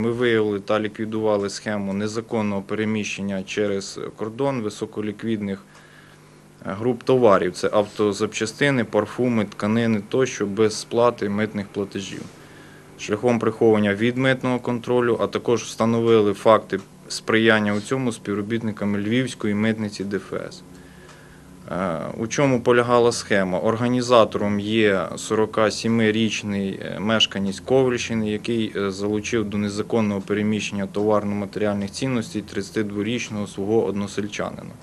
Ми виявили та ліквідували схему незаконного переміщення через кордон високоліквідних груп товарів. Це автозапчастини, парфуми, тканини тощо без сплати митних платежів. Шляхом приховування від митного контролю, а також встановили факти сприяння у цьому співробітниками Львівської митниці ДФС. У чому полягала схема? Організатором є 47-річний мешканець Ковельщини, який залучив до незаконного переміщення товарно-матеріальних цінностей 32-річного свого односельчанина.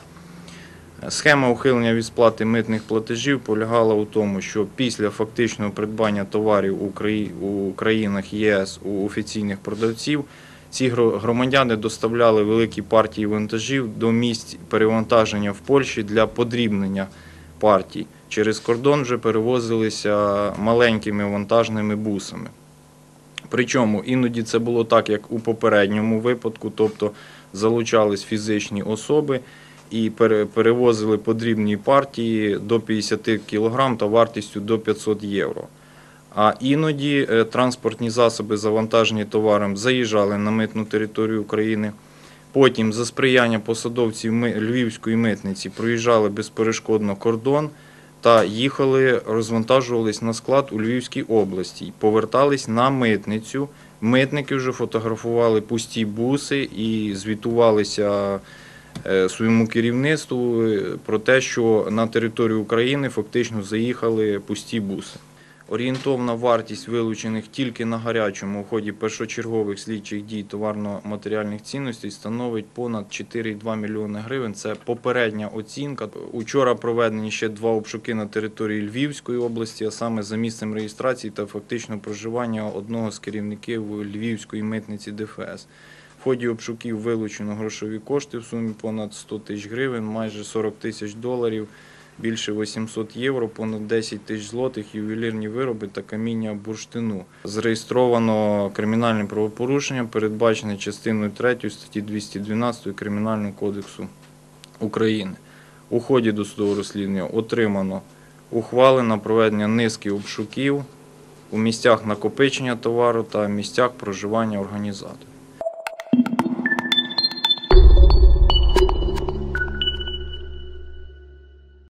Схема ухилення від сплати митних платежів полягала у тому, що після фактичного придбання товарів у країнах ЄС у офіційних продавців ці громадяни доставляли великі партії вантажів до місць перевантаження в Польщі для подрібнення партій. Через кордон вже перевозилися маленькими вантажними бусами. Причому іноді це було так, як у попередньому випадку, тобто залучались фізичні особи і перевозили подрібні партії до 50 кг та вартістю до 500 євро. А іноді транспортні засоби, завантажені товаром, заїжджали на митну територію України. Потім за сприяння посадовців Львівської митниці проїжджали безперешкодно кордон та їхали, розвантажувались на склад у Львівській області, повертались на митницю. Митники вже фотографували пусті буси і звітувалися своєму керівництву про те, що на територію України фактично заїхали пусті буси. Орієнтовна вартість вилучених тільки на гарячому у ході першочергових слідчих дій товарно-матеріальних цінностей становить понад 4,2 мільйони гривень. Це попередня оцінка. Учора проведені ще 2 обшуки на території Львівської області, а саме за місцем реєстрації та фактичного проживання одного з керівників Львівської митниці ДФС. В ході обшуків вилучено грошові кошти в сумі понад 100 тисяч гривень, майже 40 тисяч доларів, більше 800 євро, понад 10 тисяч злотих, ювелірні вироби та каміння бурштину. Зареєстровано кримінальне правопорушення, передбачене частиною 3 статті 212 Кримінального кодексу України. У ході досудового розслідування отримано ухвали на проведення низки обшуків у місцях накопичення товару та місцях проживання організаторів.